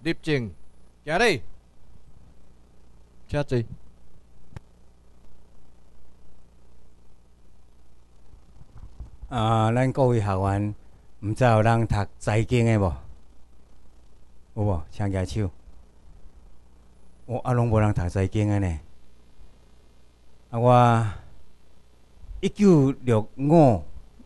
立正，行礼，请坐。 咱各位学员，毋知有人读财经的无？有无？请举手。拢无人读财经的呢。我1965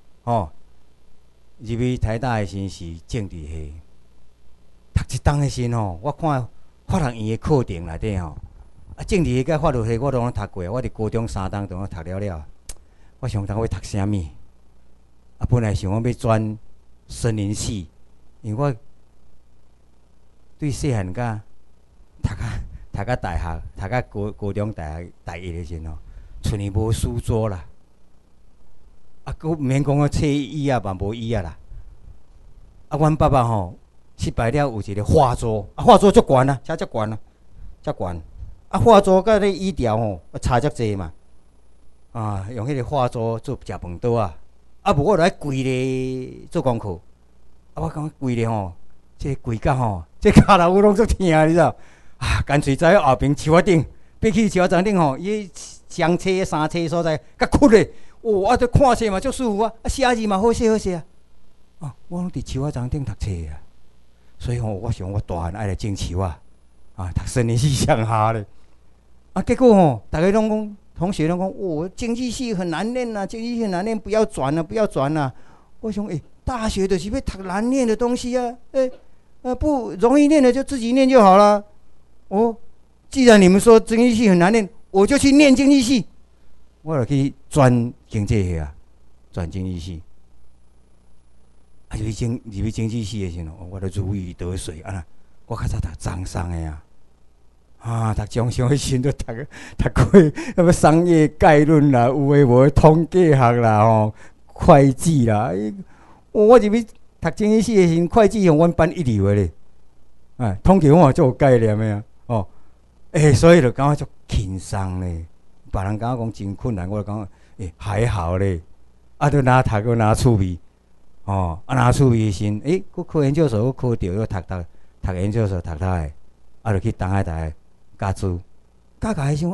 入去台大的时是政治系，读一档的时我看法学院的课程内底政治系甲法律系我都拢读过，我伫高中3档都拢读了。我想当要读啥物？本来想讲要转森林系，因为我对细汉甲读到大学，读到高中大学大一的时厝里无书桌啦，佫毋免讲册椅啊，嘛无椅啊啦。阮爸爸失败了有一个画桌，画桌足悬啊，车足悬啊，遮悬。画桌甲迄椅条差足济嘛，用迄个画桌做食饭桌啊。无我就爱跪咧做功课。我感觉跪咧这跪甲这骹头有拢足疼，你知道？干脆在后边树仔顶，爬去树仔顶伊上册3册所在，甲屈咧。这看册嘛足舒服啊，写字嘛好写我拢伫树仔顶读册啊，所以我想我大汉爱来种树啊，读森林系上下咧。结果大家拢讲。同学拢讲，经济系很难念啊，经济系很难念，不要转了，不要转了。我想，大学就是要读难念的东西啊，不容易念的就自己念就好了。既然你们说经济系很难念，我就去念经济系，我就去转经济系啊，转经济系。入去经济系的时候，我就如鱼得水啊！我较早读商的读中商迄时都读过什么商业概论啦，有诶无诶统计学啦，会计啦。我入去读经济系诶时，会计用阮班一流诶咧。统计我足有概念诶所以就感觉足轻松咧。别人感觉讲真困难，我就感觉还好咧。都拿读个拿趣味，拿趣味诶时，佫考研究所，佫考着，又读研究所读诶，就去东海大学。加资，加迄想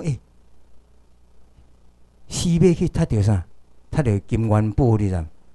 死要去踢着啥？踢着金元宝你知？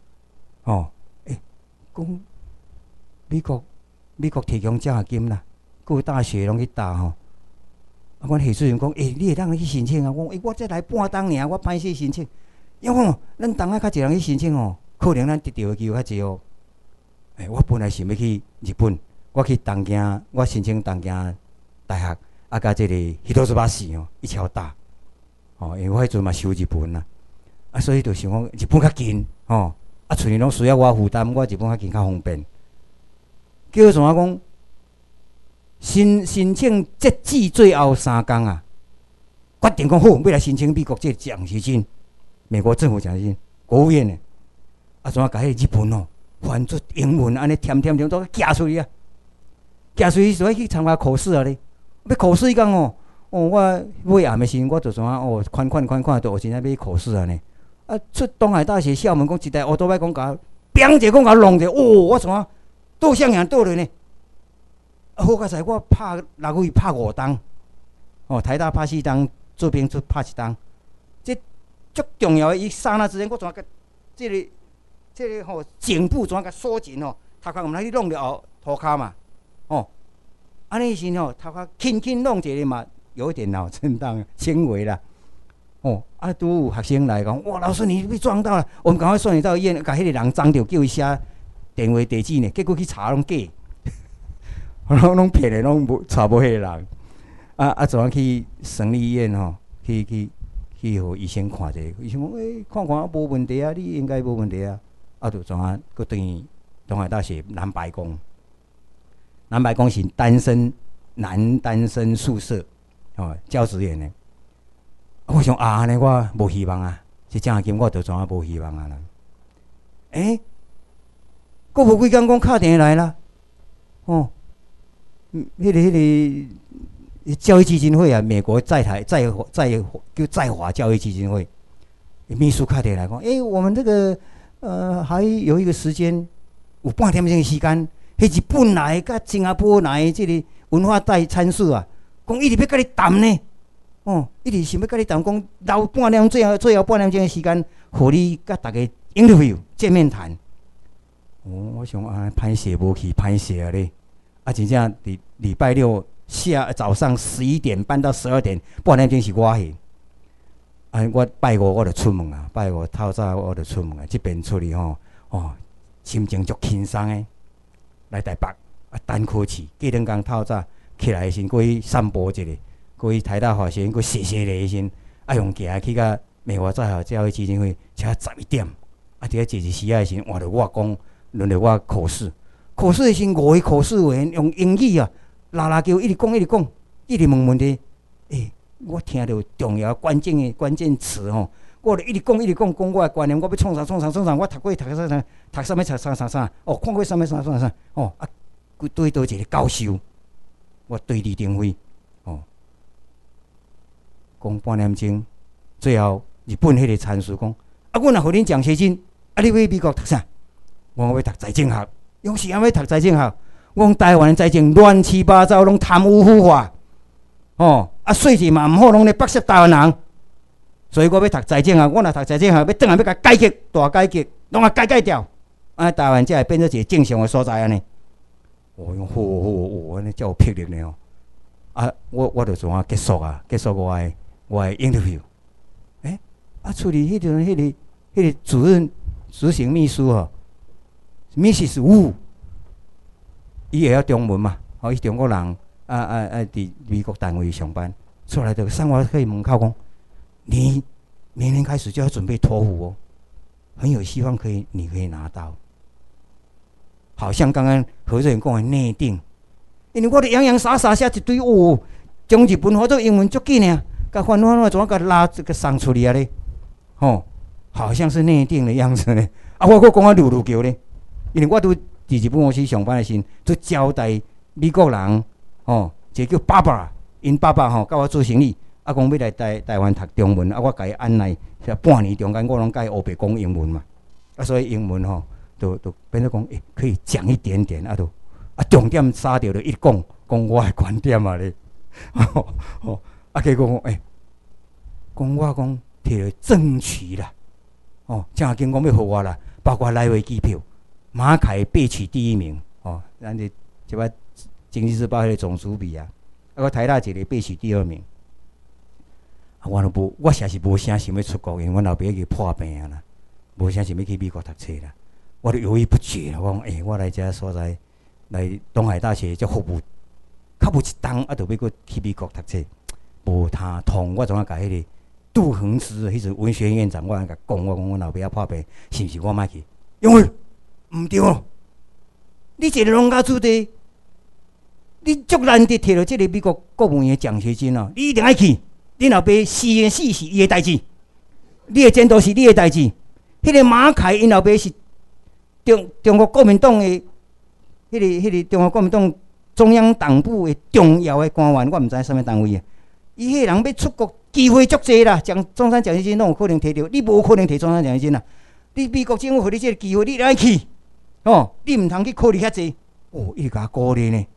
讲美国提供奖学金啦，各个大学拢去答阮系主任讲，你会当去申请啊？我才来半当尔，我歹势申请。因为咱东海较侪人去申请可能咱得到的机会较侪我本来想要去日本，我去东京，我申请东京大学。甲这个迄多斯巴士一条大，因为我迄阵嘛收日本啦，所以就想讲日本较近，厝里拢需要我负担，我日本较近较方便。叫怎啊讲？申请截止最后3天啊，决定讲好，要来申请美国这奖学金，美国政府奖学金，国务院的。怎啊甲迄日本翻出英文安尼添都寄出去啊，寄出去就要去参加考试啊咧。要考试迄天我尾暗的时，我就怎啊看，就有真正要考试啊呢。出东海大学校门讲一台乌多摆讲甲，砰者讲甲弄者，我怎啊倒向向倒落呢？好佳哉，我拍6个月拍5档，台大拍4档，这边就拍1档。这足重要的，伊刹那之间，我怎啊甲这个颈部怎啊甲缩紧头壳毋通去弄了涂骹嘛，安尼时头壳轻弄一下嘛，有一点脑震荡，轻微啦。拄有学生来讲，哇，老师你被撞到了，我们赶快送你到医院，甲迄个人撞着，叫伊写电话地址呢，结果去查拢假，拢骗的，拢查无迄个人。怎样去省立医院去互医生看者，医生讲，看无问题啊，你应该无问题啊。就怎样佫转东海大学南白宫。南白宫是男单身宿舍，教职员的。我想安尼我无希望啊，这奖学金我就怎啊无希望啊啦。过无几工讲敲电话来啦，迄个教育基金会啊，美国在华教育基金会秘书敲电话来讲，我们这个还有一个时间，有半天钟的时间。 迄日本来甲新加坡来即个文化带参事啊，讲一直要甲你谈呢。一直想要甲你谈，讲留半点最后半点钟的时间，互你甲大家 interview 见面谈。我想歹势无去，歹势啊咧！真正礼拜六早上11点半到12点，半点钟是我去。我拜五我就出门啊，拜五透早我就出门啊，即边出去心情足轻松诶。来台北等考试，过两工透早起来先过去散步一下。过去台大华先，过洗礼先，用行去到美华在校教育基金会，才11点。伫咧坐一时仔时，换着我讲，轮到我考试。考试的时，5个考试委员用英语啊，拉叫，一直讲，一直问问题。我听到重要关键词我就一直讲，讲我的观念，我要创啥，我读过读啥，看过啥，对倒一个教授，我对李登辉。讲半点钟，最后日本迄个参事讲：我若互恁奖学金，你要美国读啥？我要读财政学。用是安要读财政学？我讲台湾的财政乱七八糟，拢贪污腐化，税制嘛毋好，拢咧剥削台湾人。所以我要读财政学。我若读财政学，要转来要甲改革，大改革，拢改掉。台湾才会变做一个正常的所在安尼。用好，安尼才有魄力呢我就怎啊结束我的 interview， 处理迄个主任执行秘书Mrs. Wu， 伊会晓中文嘛？伊中国人伫美国单位上班，出来就上我可以门口讲，你明年开始就要准备托福很有希望你可以拿到。好像刚刚何瑞讲的内定，因为我洋洋洒洒写一堆将日本话做英文足紧啊。甲翻怎甲拉这个送出去啊咧？好像是内定的样子呢。我讲溜叫咧，因为我伫日本公司上班的时，就交代美国人，一个叫爸爸，因爸爸甲我做生意，讲要来台湾读中文，我甲伊安内，半年中间我拢甲伊学白讲英文嘛，所以英文就变做讲，可以讲一点点，重点杀掉就一讲我的观点啊咧，结果讲我摕了争取啦，正经讲要互我啦，包括来回机票，马凯被取第1名，咱即摆经济日报迄个总主笔啊，我台大一个被取第2名，我实在是无啥想要出国，因为阮老爸已经破病啦，无啥想要去美国读册啦，我就犹豫不决啦，我讲我来遮所在，来东海大学才服务。较无一冬，就要去美国读册，无他通。我怎啊甲迄个杜恒之迄个文学院长，我甲讲，我讲我老爸破病，是毋是我莫去？因为毋对哦，你一个农家子弟，你足难得摕到即个美国国务院奖学金你一定爱去。你老爸死是伊的代志，你的前途是你的代志。迄个马凯因老爸是中国国民党的迄个中国国民党。中央党部的重要的官员，我毋知啥物单位啊。伊迄人要出国机会足济啦，中山奖学金拢有可能摕到，你无可能摕中山奖学金啦。你美国政府互你即个机会，你爱去你毋通去考虑遐济伊甲我鼓励呢。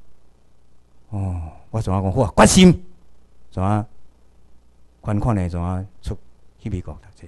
我怎啊讲好啊？决心怎啊款的怎啊出去美国读册？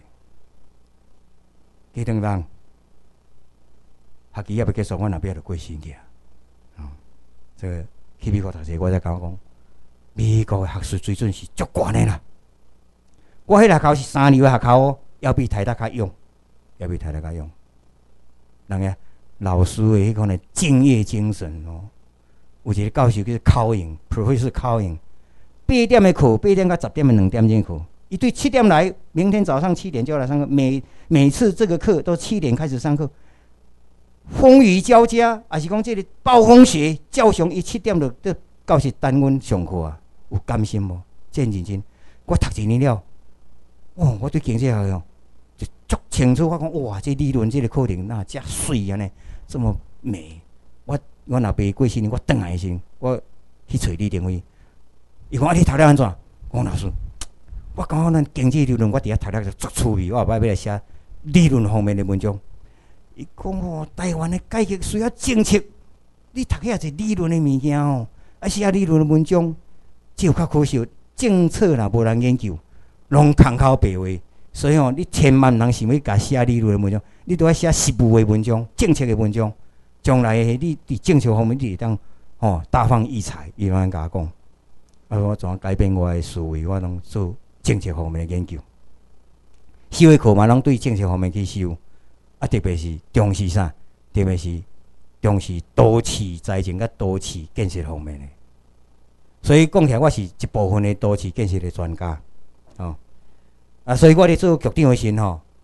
几两人学期也要结束，我那边就过身去啊。这个去美国读册，我才讲美国的学术水准是足悬的啦。我迄学校是3流的学校要比台大较勇，人个老师的迄款的敬业精神有一个教授叫考营 ，Professor 考营，8点的课，8点到10点的2点钟课，伊对7点来，明天早上7点就要来上课，每次这个课都7点开始上课。风雨交加，还是讲这个暴风雪，照常伊7点就教室等阮上课啊，有甘心无？真认真。我读1年了，我对经济学就足清楚。我讲哇，这理论这个课程那遮水安尼，这么美。我老爸过身，我转来时，我去找李登辉，伊讲你读了安怎？我讲老师，我讲咱经济理论，我伫遐读了就足趣味，我后摆要来写理论方面的文章。伊讲台湾的改革需要政策， 你读遐是理论的物件哦，写理论的文章，就较可惜。政策若无人研究，拢空口白话。所以你千万毋通想要甲写理论的文章，你都要写实务的文章、政策的文章。将来你伫政策方面，你会当大放异彩。伊拢安甲我讲，我怎改变我的思维，我拢做政策方面的研究。修的课嘛，拢对政策方面去修，特别是重视啥？特别是重视都市财政甲都市建设方面的。所以讲起来，我是一部分的都市建设的专家，所以我咧做局长的时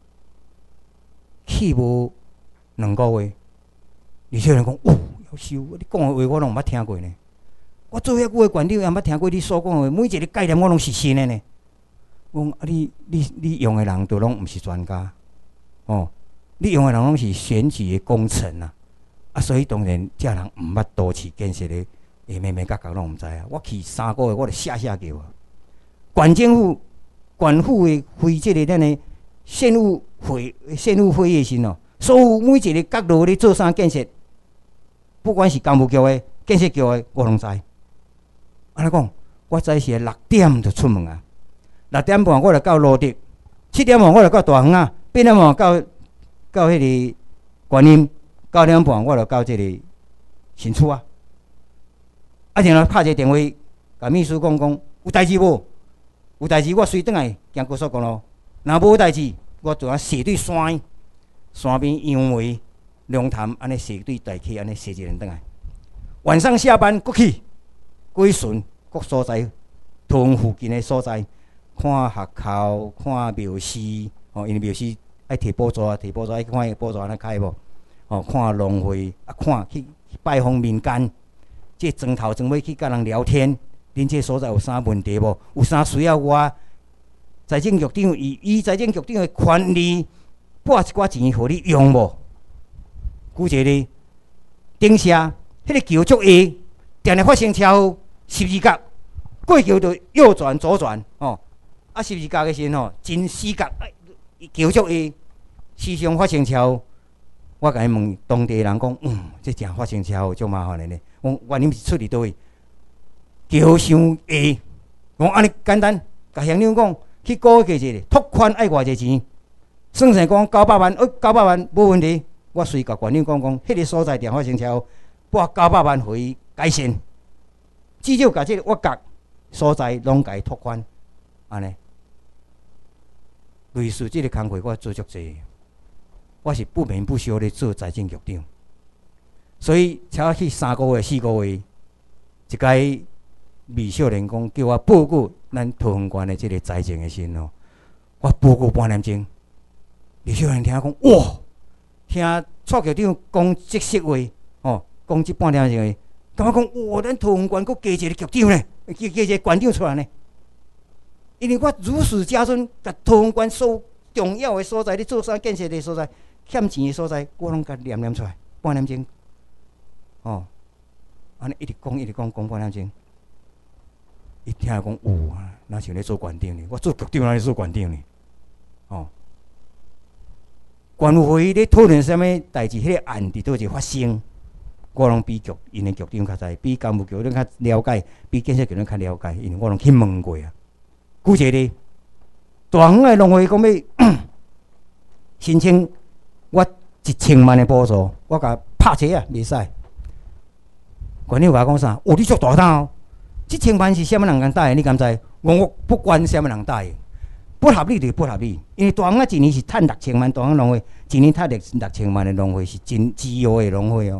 去无2个月，有些人讲要修，你讲的话我拢毋捌听过呢。我做遐久的馆长，也毋捌听过你所讲的话，每一个概念我拢是新的呢。我讲你用的人都拢毋是专家，你用的人拢是选举的工程所以当然这人毋捌都市建设的。妹妹甲角拢毋知啊！我去3个月，我就吓叫啊！县政府、县府的开这个咱的县务会议时所有每一个角落咧做啥建设，不管是工务局的、建设局的，我拢知。安尼讲，我早时6点就出门6点半我就到罗德，7点半我就到大园8点半到迄个观音，9点半我就到这个新厝然后拍一个电话，甲秘书讲有代志无？有代志我随转来行高速公路。若无代志，我就斜对山边杨梅、龙潭安尼斜对大溪安尼斜一人转来。晚上下班过去巡各所在，桃园附近的所在，看学校、看庙寺，因为庙寺爱摕补助摕补助爱看补助安尼开无？看农会看去拜访民间。这庄头庄尾去甲人聊天，恁这所在有啥问题无？有啥需要我财政局长以财政局长的权利拨一寡钱互你用无？举一个例，顶下迄个桥足下，定定发生车祸，十字角过桥就右转左转十字角的时真死角，桥足下，时常发生车祸。我甲伊问当地人讲，这真发生车祸，足麻烦的呢。原因是出伫倒位？桥伤下，讲安尼简单，甲乡长讲去估价一下，拓宽爱偌济钱？算算讲900万，900万无问题。我随甲县长讲，迄个所在定发生车祸，拨900万互伊改善。至少甲即个挖角所在拢甲伊拓宽，安尼。类似即个工作我做足济，我是不眠不休咧做财政局长。所以才去3个月、4个月，一摆美少年讲叫我报告咱桃园县的这个财政的时候，我报告半点钟。美少年听讲哇，听蔡局长讲这些话，讲这半点钟的，感觉讲哇，咱桃园县佫加一个局长呢，加一个县长出来呢。因为我如数家珍，甲桃园县所重要的所在，咧做啥建设的所在，欠钱的所在，我拢甲念出来，半点钟。安尼一直讲半点钟，伊听讲哪像咧做县长呢？我做局长哪咧做县长呢？县务会咧讨论啥物代志，迄个案伫倒一发生，我拢比因的局长较知，比工务局咱较了解，比建设局咱较了解，因为我拢去问过啊。举一个例，大园的农会讲要申请我1000万的补助，我甲拍车袂使。县长甲我讲啥？你足大胆这1000万是啥物人敢答应？你敢知？我不管啥物人答应，不合理就不合理。因为大园一年是赚6000万，大园农会一年赚6000万的农会是真自由的农会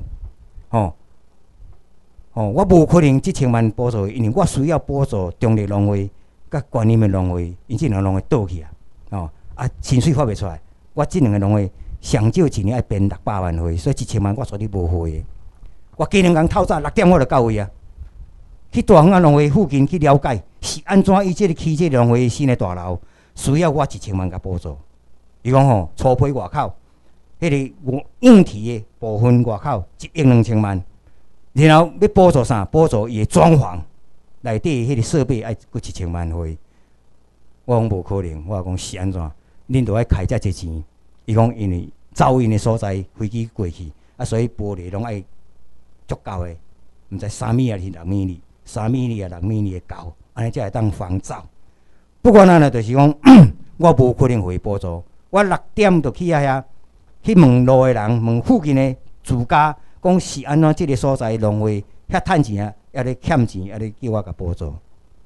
我无可能这1000万补助，因为我需要补助中立农会甲观音的农会，因这两个农会倒去薪水发袂出来。我这两个农会上少一年要编600万回，所以1000万我绝对无回的。我今两天透早6点我就到位去大园农会附近去了解是安怎伊这个起这个农会新的大楼需要我1000万甲补助。伊讲初批外口，迄个硬体的部分外口1亿2000万，然后要补助啥？补助伊的装潢内底迄个设备爱搁1000万回。我讲无可能，我讲是安怎？恁着爱开遮济钱。伊讲因为噪音的所在飞机过去所以玻璃拢爱足够的，毋知3米还是6米哩，3米哩啊6米哩的够，安尼才会当防走。不管哪能，就是讲我无可能互伊补助。我6点就去遐去问路的人，问附近的住家，讲是安怎即个所在农会遐趁钱啊，还咧欠钱，还咧叫我甲补助。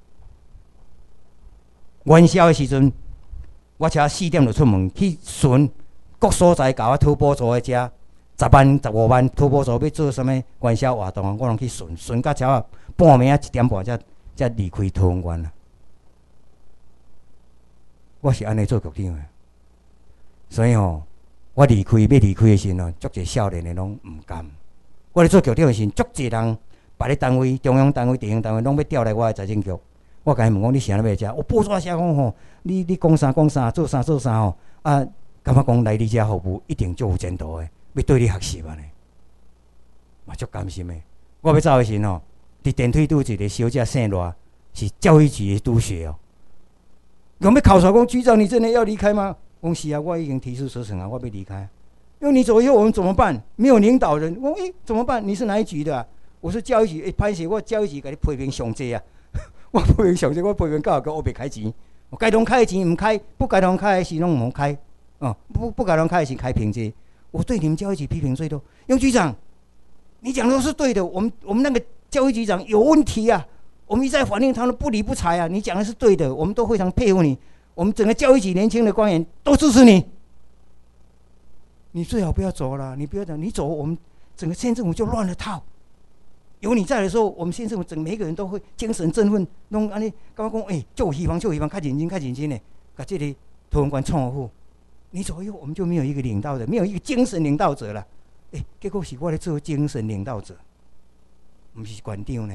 元宵的时阵，我车4点就出门去巡各所在，甲我讨补助的遮10万、15万讨补助要做啥物元宵活动，我拢去巡到车半暝1点半才离开桃园县啊。我是安尼做局长的，所以我要离开的时候，足侪少年的拢毋甘。我咧做局长的时候，足侪人别咧单位、中央单位、地方单位拢要调来我的财政局。我甲伊问讲，你啥物要遮？我报纸写讲你讲啥做啥啊，感觉讲来你遮服务一定足有前途的，要对你学习安尼，嘛足甘心的。我要走的时候伫电梯拄一个小姐姓罗，是教育局的督学有没有考察讲局长，你真的要离开吗？我说是啊，我已经提出辞呈啊，我要离开。因为你走以后我们怎么办？没有领导人，我说怎么办？你是哪一局的啊？我说教育局，歹势，我教育局给你批评上济啊。我批评上济，我批评到后我别开钱，我该拢开的钱唔开，不该拢开的时拢唔好开。不该拢开的时开评级。我对你们教育局批评最多，因为局长，你讲的都是对的，我们那个教育局长有问题啊。我们一再反映，他们不理不睬啊！你讲的是对的，我们都非常佩服你。我们整个教育局年轻的官员都支持你。你最好不要走了，你不要讲，你走，我们整个县政府就乱了套。有你在的时候，我们县政府每一个人都会精神振奋，弄安尼，刚刚讲，就有希望，较认真的，把这里桃园县创好。你走以后，我们就没有一个领导者，没有一个精神领导者了。结果是我来做精神领导者，不是县长呢。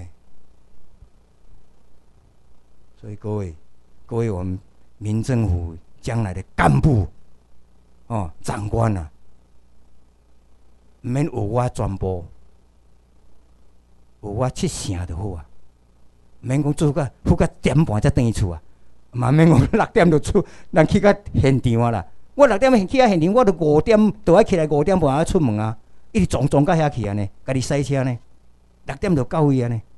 所以各位，我们民政府将来的干部、长官啊，唔免有我全部，有我7成就好啊。唔免讲做到点半才回厝啊，嘛免讲6点就出，咱去到现场啊啦。我6点去到现场，我就5点就爱起来，5点半要出门啊，一直撞到遐去啊呢，家己塞车呢，6点就到位啊呢。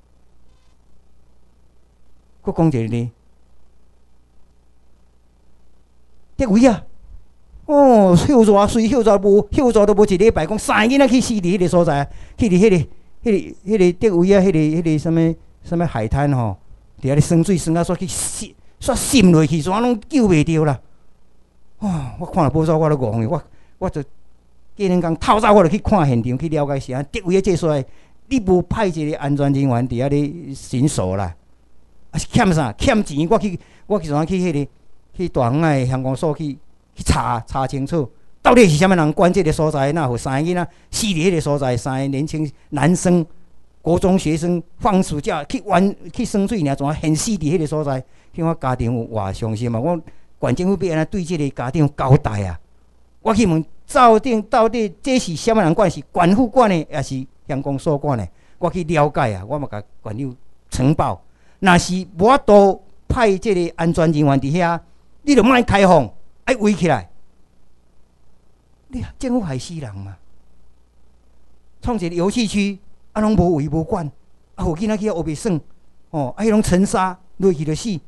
佫讲一个呢，德位啊，休热水，休热都无一礼拜，讲3个囡仔去死伫迄个所在，去伫迄个德位啊，迄个什么海滩伫遐咧生水生啊，煞去煞渗落去，煞拢救袂着啦。我看了报纸我都戆去，我就今日讲透早我就去看现场，去了解是安德位啊，这所在你无派一个安全人员伫遐咧巡守啦。是欠啥？欠钱！我去去大园的乡公所去查清楚，到底是啥物人管这个所在？那有3个囡仔死伫迄个所在，3个年轻男生，国中学生放暑假去生水尔，怎现死伫迄个所在？听我家庭有偌伤心啊！我县政府要安怎对这个家庭交代啊？我去问到底这是啥物人管？是县府管的，还是乡公所管的？我去了解啊！我嘛甲县长呈报。若是无法度派这个安全人员伫遐，你就莫开放，爱围起来。你政府害死人嘛？创一个游戏区，拢无围无管，互囡仔去学袂耍，迄种沉沙落去就死，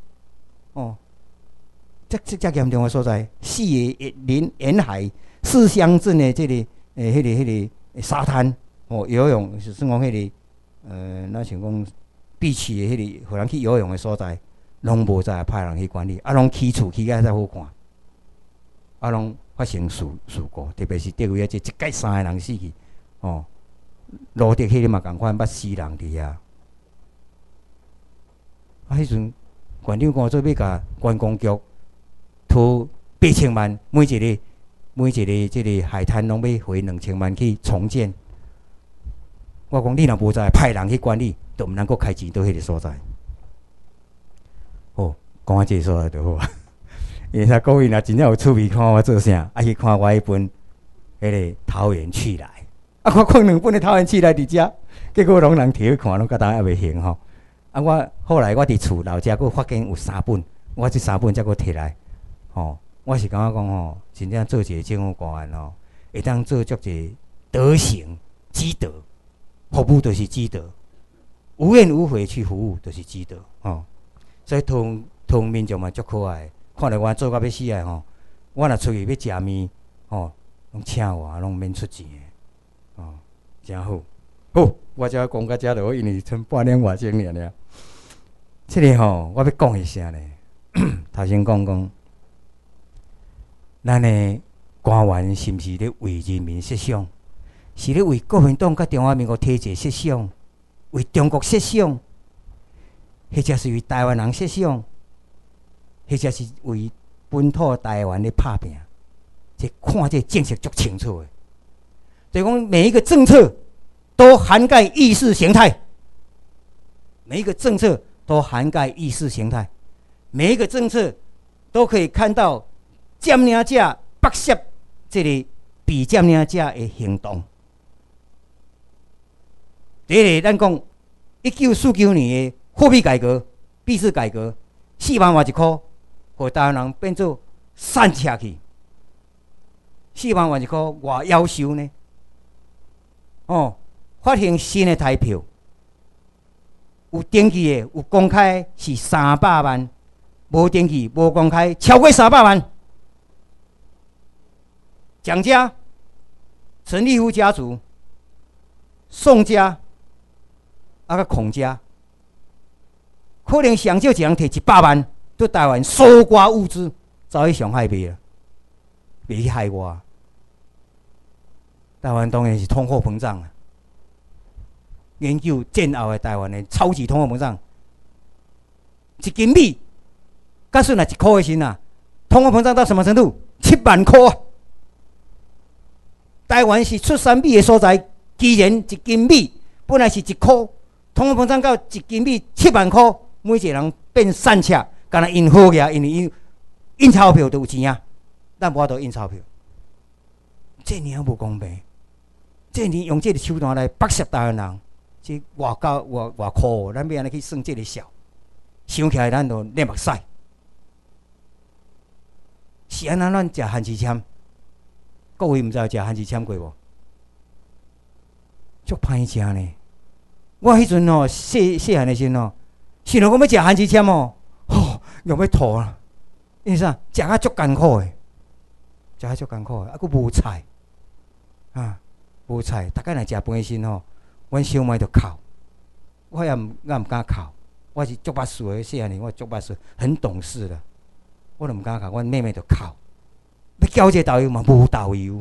这严重的所在，四个沿海4乡镇的这个迄个沙滩，游泳是算讲迄个那像讲。比市的迄个，互人去游泳的所在，拢无再派人去管理，拢起厝起甲才好看，拢发生事故，特别是德位啊，这一届3个人死去，路德迄个嘛共款，捌死人伫遐。迄阵县长讲做要甲观光局掏8,000万，每一个这个海滩拢要回2,000万去重建。我讲你若无再派人去管理。都毋能够开钱到迄个所在。讲这个所在就好啊。因为各位若真正有趣味看我做啥，去看我迄本迄个桃园去来。我看2本的桃园去来伫遮，结果拢人摕去看，拢甲大家也袂行吼。我后来我伫厝老家佫发现有3本，我这3本才佫摕来。我是感觉讲真正做一个政府官员会当做足一德行积德。 服务就是积德，无怨无悔去服务就是积德哦。所以同民众嘛足可爱，看到我做到要死啊吼，我若出去要食面吼，拢请我，拢免出钱的哦，真好。好，我只讲到遮就，因为剩半年外钟尔。这个吼，我要讲一下咧。头先讲，咱的官员是毋是咧为人民设想？是咧为国民党甲中华民国体制设想？为中国设想？或者是为台湾人设想？或者是为本土台湾咧拍拼？这看这政策足清楚的。所以讲，每一个政策都涵盖意识形态，每一个政策都涵盖意识形态，每一个政策都可以看到占领者剥削这个被占领者的行动。第一个，咱讲1949年的货币改革、币制改革，4万外一块，互台湾人变做散车去。4万外一块，偌夭寿呢？哦，发行新的台票，有登记的、有公开是300万，无登记、无公开超过300万。蒋家、陈立夫家族、宋家。啊，个孔家，可能上少一人摕100万，对台湾搜刮物资，早已伤害袂了，袂去害我。台湾当然是通货膨胀啊！研究战后的台湾的超级通货膨胀，一斤米，假算1块的时啊，通货膨胀到什么程度？7万块啊！台湾是出产米的所在，居然一斤米本来是1块。通货膨胀到一斤米7万块，每一个人变散车，干那印好个，因为印钞票都有钱啊，咱无法度印钞票，这尔无公平，这年用这个手段来剥削台湾人，这偌苦，咱要安尼去算这个数，想起来咱就流目屎。是安怎咱食番薯签？各位毋知有食番薯签过无？足歹食呢。我迄阵哦，细汉的时哦，想到我要食番薯签哦，又要吐啦。因为啥？食啊足艰苦的，食啊足艰苦的，啊，佫无菜啊，无菜。大概若食饭的时吼，阮小妹就哭，我也毋敢哭。我是足捌事的，细汉时我足捌事，很懂事的，我都毋敢哭。阮妹妹就哭，要交这豆油嘛，无豆油。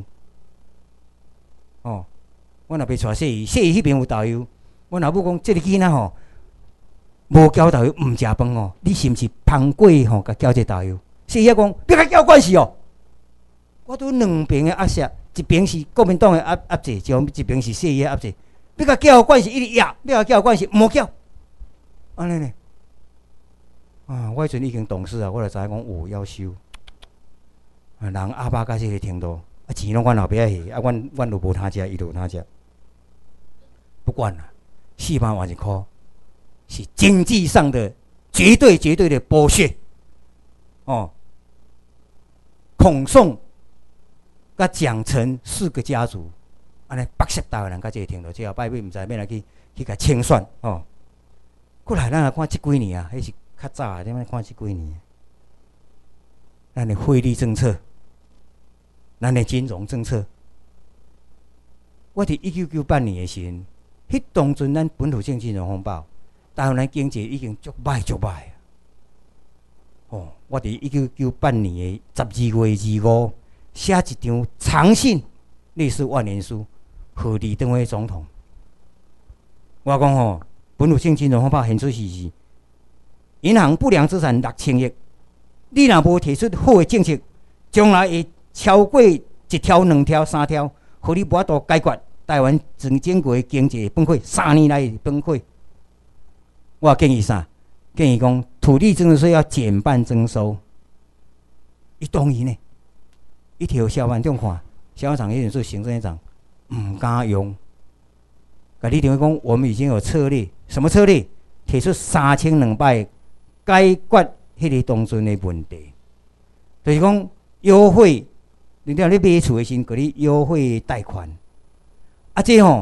哦，我若要带细姨迄边有豆油。阮老母讲，这个囡仔吼，无交豆油毋食饭哦。你是毋是芳过吼？甲交这豆油？细爷讲，你甲交关系哦。我拄两边的压迫，一边是国民党的压制，一边是细爷压制。你甲交关系一直压，你甲交关系无交，安尼呢？啊，我迄阵已经懂事啊，我就知影讲有要收。啊，人阿爸到这个程度，啊钱拢阮后壁下，啊阮就无通食，伊就有通食，不管啦。4万外一块，是经济上的绝对的剥削哦。孔宋、甲蒋陈4个家族，安尼剥削台湾人，到这个程度，最后摆尾毋知要来去甲清算哦。过来，咱来看这几年啊，迄是较早啊，咱来看这几年，咱的汇率政策，咱的金融政策。我伫1998年的时候。迄当阵，咱本土性金融风暴，台湾经济已经足歹哦，我伫1998年的12月25写一张长信，类似万年书，贺李登辉总统。我讲吼，本土性金融风暴现出是银行不良资产6000亿，你若无提出好的政策，将来会超过1条、2条、3条，互你无法度解决。台湾整个经济崩溃，3年来崩溃。我建议啥？建议讲土地增值税要减半征收。伊同意呢？伊摕萧万长看，萧万长迄阵做行政院长，唔敢用。甲李登辉讲，我们已经有策略，什么策略？提出3200解决迄个当阵的问题，就是讲优惠，你买厝的时，给你优惠贷款。啊，这吼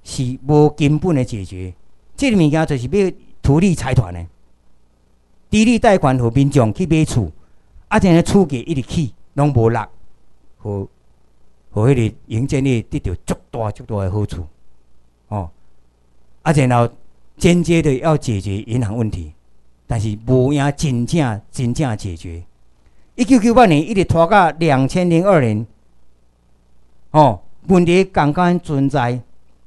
是无根本的解决。这个物件就是要土地财团的，低利贷款互民众去买厝，啊，这个厝价一直起，拢无落，互迄个营建业得到足大的好处。哦，啊，然后间接的要解决银行问题，但是无影真正解决。1998年一直拖到2002年，哦，问题刚刚存在，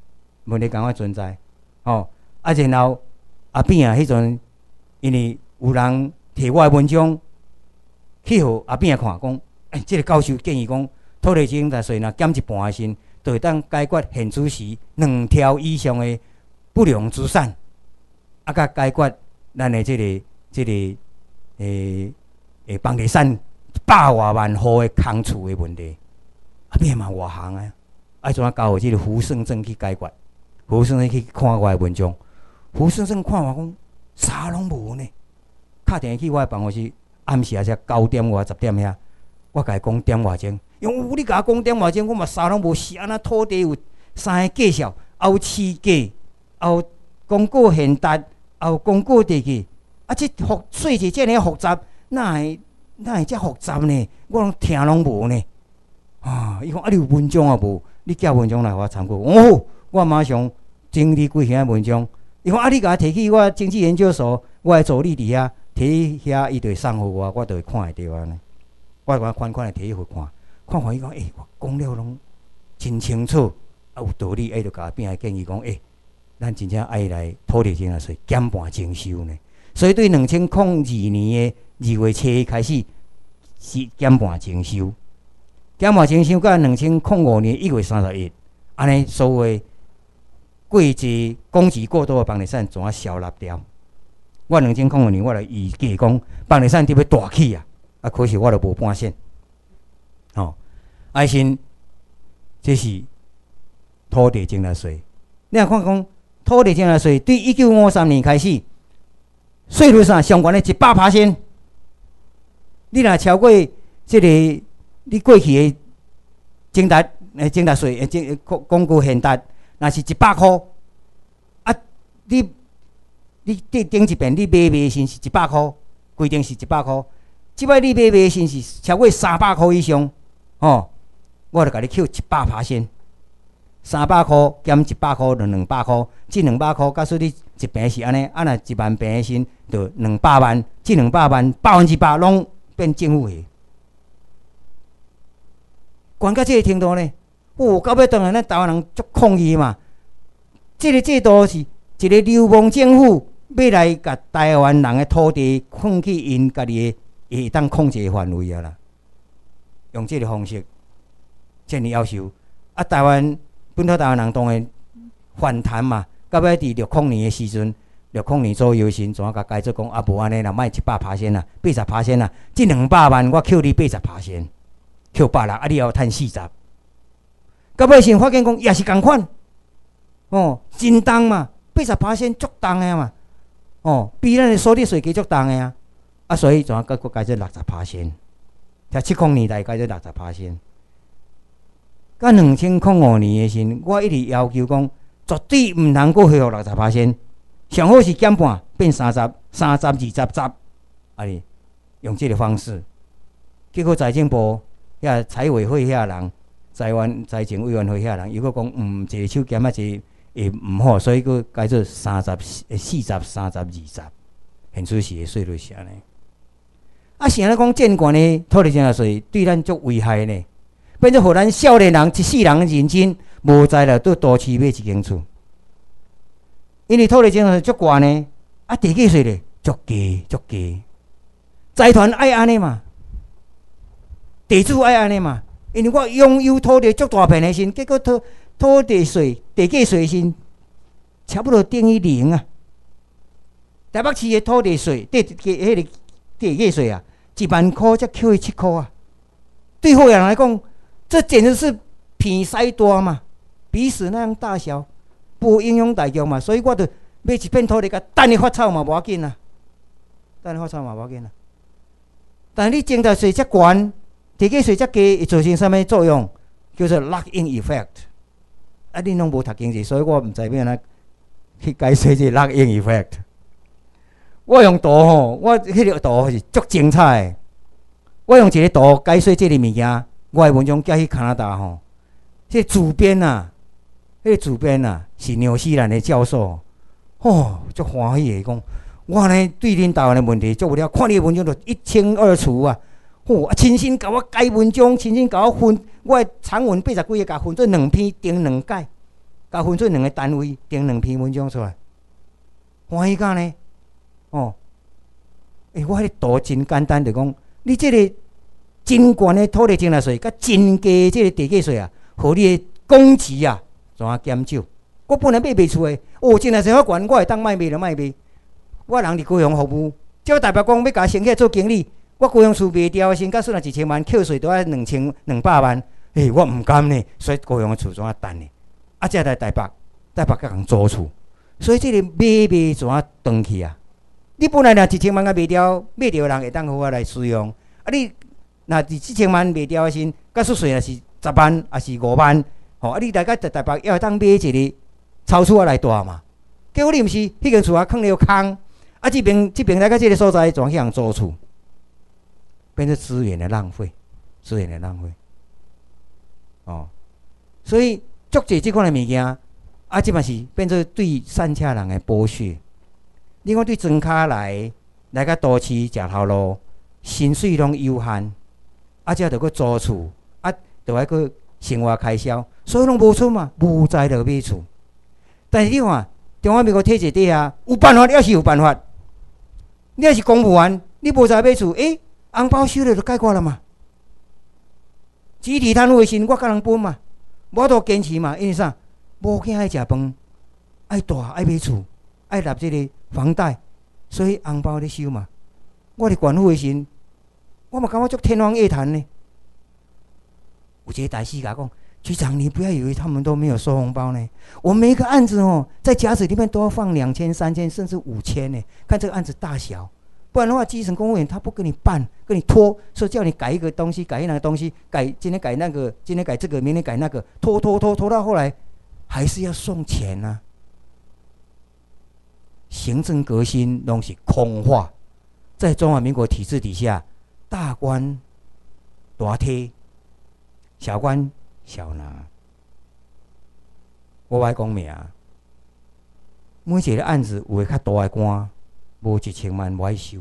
哦，啊，然后后壁迄阵，因为有人摕我的文章去互后壁看，讲，这个教授建议讲，土地增值税若减一半的时，就会当解决现此时2条以上的不良资产，啊，甲解决咱的这个房地产100多万户的空厝的问题，啊，变嘛外行啊，爱怎交互这个胡胜正去解决？胡胜正去看我的文章，胡胜正看我讲啥拢无呢？打电话去我的办公室，暗时才9点外10点遐，我甲伊讲点外钟，用你甲我讲点外钟，我嘛啥拢无，是安那土地有3个介绍，有市价，有公告现达，有公告地价，啊，这税制遮尔复杂，哪会遮复杂呢？我拢听拢无呢。啊，伊讲啊，你有文章啊无？你寄文章来互我参考。哦，我马上整理几篇文章。伊讲啊，你甲我摕去我经济研究所，我的助理伫遐，摕遐伊就会送互我，我就会看会着安尼。我款的摕去互看，伊讲我讲了拢真清楚，啊有道理，就甲变建议讲咱真正爱来土地增值税减半征收呢。所以对2002年的2月7日开始是减半征收，减半征收到2005年1月31，安尼所有贵值供给过多的房地产全啊消纳掉。我2005年我来预计讲房地产得要大起啊，可是我就无半线。哦，爱心这是土地增值税。你若看讲土地增值税对1953年开始，税率上上悬的100%。你若超过这个你过去的增值税公告现达，若是100块，啊，你顶一遍你买卖先是100块，规定是100块。即摆你买卖先是超过300块以上，哦，我就甲你扣100%。300块减100块就200块，这200块假使你一平是安尼，啊若1万平的时就200万，这200万100%拢变政府的。悬到这个程度呢，到尾当然咱台湾人足抗议嘛。这个制度是一个流氓政府要来甲台湾人的土地放去因家己的会当控制的范围啊啦。用这个方式，这样要求啊，本土台湾人当然反弹嘛。到尾伫60年的时阵，60年左右的时阵，怎甲改做讲啊？无安尼啦，卖100%啦，80%啦，这200万我扣你80%，扣100啊，你还要趁40。到尾先发现讲也是共款，哦，真重嘛，80%足重的嘛，哦，比咱的所得税加足重的啊，啊，所以怎改改做60%，在70年代改做60%。到2005年的时，我一直要求讲，绝对毋通阁恢复60%，上好是减半变30、20、10，用这个方式。结果财政部遐财委会遐人，台湾财政委员会遐人，伊阁讲一个手减啊一个会毋好，所以阁改做40、30、20，现此时的税率是安尼。啊，是安尼讲，监管的土地增值税对咱足危害呢。变做互咱少年人一世人认真，无在了到都市买一间厝，因为土地增值税足高呢，啊地价税咧足低，财团爱安尼嘛，地主爱安尼嘛，因为我拥有土地足大片的时，结果土地税、地价税是差不多等于0啊。台北市的土地税、地价税啊，1万块才扣7块啊，对后人来讲。这简直是鼻塞大嘛，鼻屎那样大小，不影响大局嘛。所以我就买一片土地，甲等伊发臭嘛，无要紧啊，但是你增值税遮悬，地价税遮低，会造成什么作用？叫做 lock-in effect。 啊，恁拢无读经济，所以我毋知要安怎去解释这个 lock-in effect。我用图吼，我迄个图是足精彩的。我用一个图解说这个物件，我的文章寄去加拿大吼，这个主编啊，迄个主编啊是纽西兰的教授，吼，足欢喜的讲，我呢对恁台湾的问题做不了，看你的文章就一清二楚啊。吼，啊，亲身甲我改文章，亲身甲我分，我的长文80几个，甲分做2篇，订2改，甲分做2个单位，订2篇文章出来，欢喜甲呢？哦，我迄个图真简单，就讲你这个真悬的土地增值税，甲真低这个地价税啊，互你的工资啊，怎啊减少？我本来买袂厝的，增值税较悬，我会当卖卖就卖卖。我人伫高雄服务，只要代表讲要甲升起做经理。我高雄厝卖掉先，甲算啊1000万，扣税都要200万。我毋甘呢，所以高雄的厝怎啊等呢？啊，才来台北甲人租厝，所以这个卖怎啊断去啊？你本来若1000万甲卖掉，卖掉的人会当互我来使用。啊，你若1000万卖掉的时，甲税若是10万，还是5万，啊，你来甲台北要当买一个超厝来住嘛？结果你毋是迄间厝啊，囥了空，啊，这边来甲这个所在，怎去人租厝？变成资源的浪费，所以足侪即款的物件，即嘛是变做对善车人的剥削。你看对庄脚来甲都市食头路，薪水拢有限，才着去租厝，着爱去生活开销，所以拢无出嘛，无才着买厝。但是你看，中华民国体制底下有办法，也是有办法。你也是公务员，你无才买厝，红包收了就解决了嘛。集体摊位时，我甲人分嘛，我都坚持嘛，因为啥？无囝爱食饭，爱住爱买厝，爱纳这个房贷，所以红包咧收嘛。我伫管府时，我嘛感觉足天方夜谭呢。有一个大师甲讲，局长，你不要以为他们都没有收红包呢。我每一个案子在夹子里面都要放2000、3000，甚至5000呢，看这个案子大小。不然的话，基层公务员他不跟你办，跟你拖，说叫你改一个东西，改那个东西，今天改那个，今天改这个，明天改那个，拖到后来，还是要送钱啊。行政革新拢是空话，在中华民国体制底下，大官大贴，小官小拿。我爱讲名，每一个案子有个较大的官。无1000万无爱收，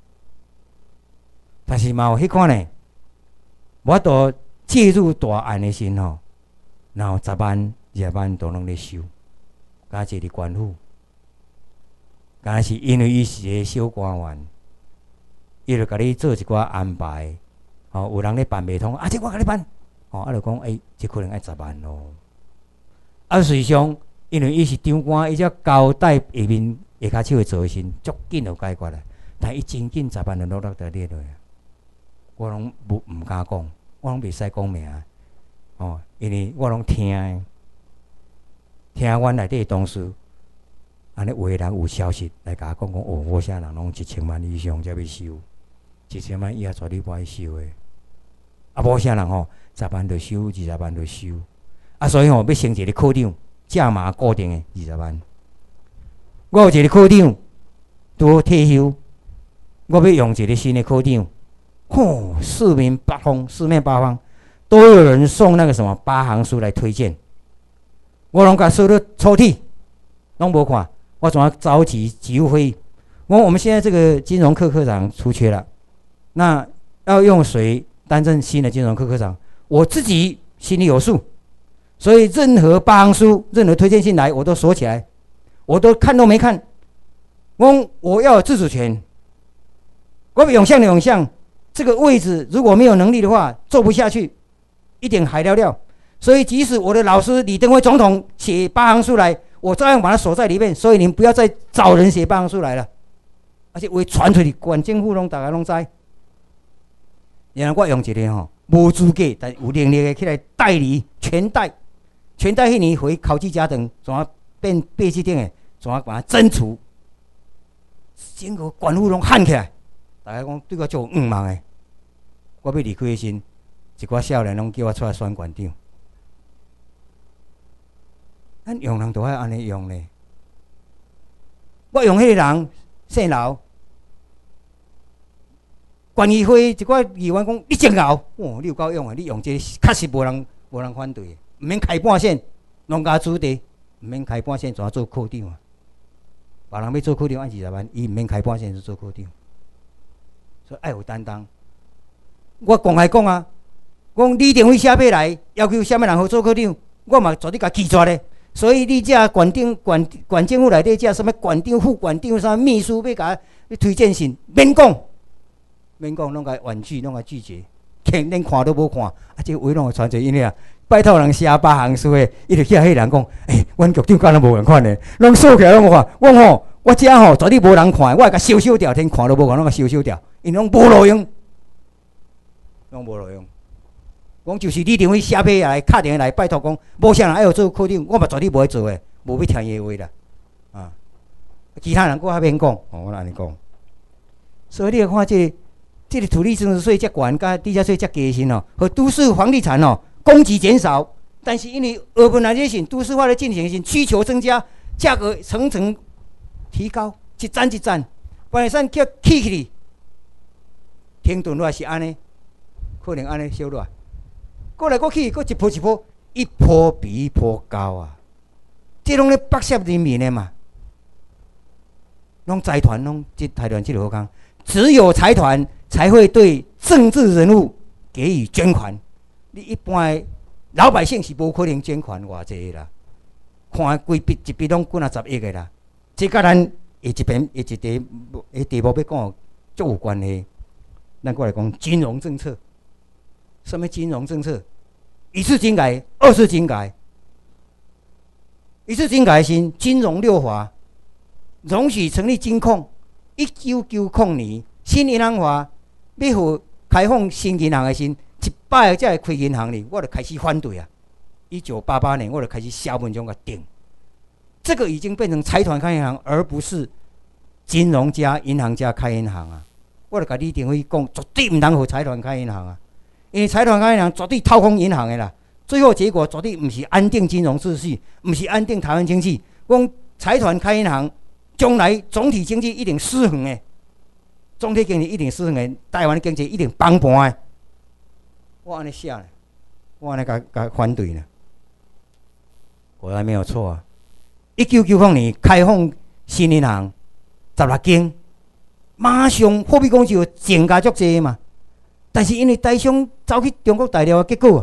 但是嘛有迄款呢，我都介入大案的时然后10万、20万都拢咧收，加一个官府，但是因为伊是个小官员，伊就甲你做一寡安排，有人咧办袂通，这我甲你办，就讲这可能爱10万咯，实际上因为伊是长官，伊只交代下面。下骹手会做时，足紧就解决了。但伊真紧10万就落得列落来，我拢毋敢讲，我拢袂使讲名，因为我拢听阮内底同事，安尼有个人有消息来甲我讲我啥人拢1000万以上才要收，1000万以下绝对不爱收的。无啥人10万就收，20万就收。所以要升一个科长，价码固定的20万。我有一个科长，拄退休，我要用一个新的科长，四面八方都有人送那个什么8行书来推荐，我拢甲收入抽屉，拢无看，我怎样召集集务会议？我们现在这个金融科科长出缺了，那要用谁担任新的金融科科长？我自己心里有数，所以任何8行书、任何推荐信来，我都锁起来。我都看都没看，我要有自主权。我永向，这个位置如果没有能力的话，做不下去，一点海料料。所以即使我的老师李登辉总统写8行书来，我照样把它锁在里面。所以你们不要再找人写8行书来了，而且会传出去，管政府大家拢知。然后我用一个无资格但有能力的起来代理全代迄年回考绩加等，怎样变背去顶的。怎啊把它征除？整个官府拢喊起来，大家讲对我足有望的。我要离开的时，一寡少年拢叫我出来选馆长。 咱用人都爱安尼用咧。我用迄个人姓刘，县议会一寡议员讲你真牛，你有够用诶！你用这个确实无人反对，毋免开半线，农家子弟毋免开半线，怎做科长啊？别人要做科长按20万，伊毋免开半线就做科长，所以爱有担当。我公开讲啊，讲李登辉写信来要求什么人好做科长，我嘛绝对甲拒绝咧。所以你这县政府内底这什么县长、副县长、啥秘书要甲推荐信，免讲，拢甲婉拒，拢甲拒绝，连看都无看。啊，这话拢会传做因咧啊！拜托人写8行书诶，伊就遐迄人讲，阮局长敢若无共款诶，拢收起来拢无看。我遮吼绝对无人看，我会甲收掉，连看都无看，拢甲收掉，因拢无路用，拢无路用。讲就是李登辉写批来，敲电话来拜托讲，无啥人爱做科长，我嘛绝对无会做诶，无要听伊话啦。啊，其他人我还免讲，我安尼讲。所以你看这个土地增值税遮悬，甲地价税遮低时哦，和都市房地产哦供给减少，但是因为urbanization都市化的进行时，需求增加，价格层层提高，一站一站，万山叫起去，停顿落来是安尼，可能安尼小落。过来过去，过一波一波，一波比一波高啊！这拢咧剥削人民的嘛，拢财团拢台湾这个好讲，只有财团才会对政治人物给予捐款，你一般老百姓是无可能捐款偌济啦。看规笔一笔拢几啊10亿的啦，这甲咱下一题目要讲足有关系。咱过来讲金融政策。什么金融政策？一次金改、二次金改。一次金改是金融6法，容许成立金控。1990年新银行法要互开放新银行的时，100个才会开银行哩，我就开始反对啊。1988年我就开始写文章甲定，这个已经变成财团开银行，而不是金融家、银行家开银行啊。我就甲李登辉讲，绝对唔通互财团开银行啊。因为财团开银行绝对掏空银行的啦，最后结果绝对不是安定金融秩序，不是安定台湾经济。讲财团开银行，将来总体经济一定失衡的，总体经济一定失衡的，台湾的经济一定崩盘的。我安尼写呢，我安尼甲反对呢，果然没有错啊。1990年开放新银行16间，马上货币供给就增加足济嘛。但是因为台商走去中国大陆的结果啊，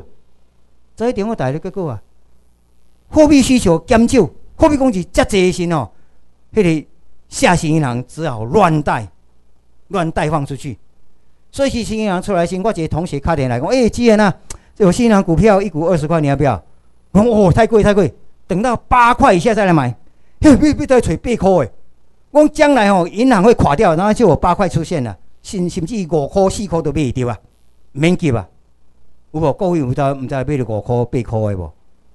货币需求减少，货币供给遮济时哦，迄个下行银行只好乱贷放出去。所以新银行出来时，我一个同学打电话来讲，既然有新银行股票1股20块，你要不要？我说太贵，等到8块以下再来买，必再找8块的。我讲将来银行会垮掉，然后就有8块出现了。甚至5块、4块都买得啊，免急啊！有无？各位唔知买到5块、8块的无？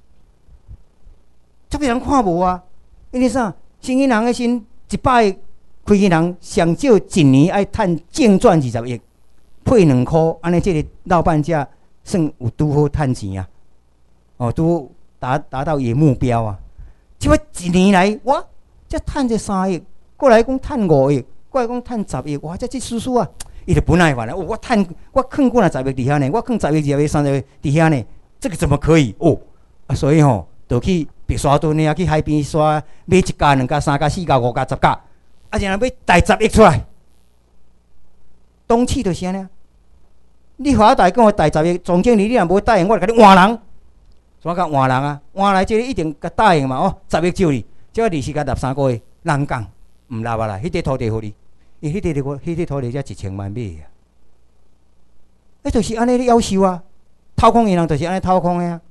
这个人看无啊！因为啥？新银行的新100个开银行，上少一年爱赚净赚20亿，配2块，安尼这个老板家算有拄好赚钱啊！拄达到伊目标啊！即摆一年来，我才赚这3亿，过来讲赚5亿。过来讲赚10亿，哇！这叔叔啊，伊就不耐烦了。我坑过来10亿伫遐呢，我坑10亿、20亿、30亿伫遐呢，这个怎么可以？所以就去白沙屯呢，去海边耍，买1架、2架、3架、4架、5架、10架，然后要贷10亿出来，东气就是安尼。你华大跟我贷10亿，总经理你若无答应，我就甲你换人。怎讲换人啊？换来这个一定甲答应嘛？10亿借你，这个利息甲13个月，人讲唔纳啊啦，迄块土地互你。伊迄块土地才1000万买啊！就是安尼咧要求啊，掏空银行就是安尼掏空的啊。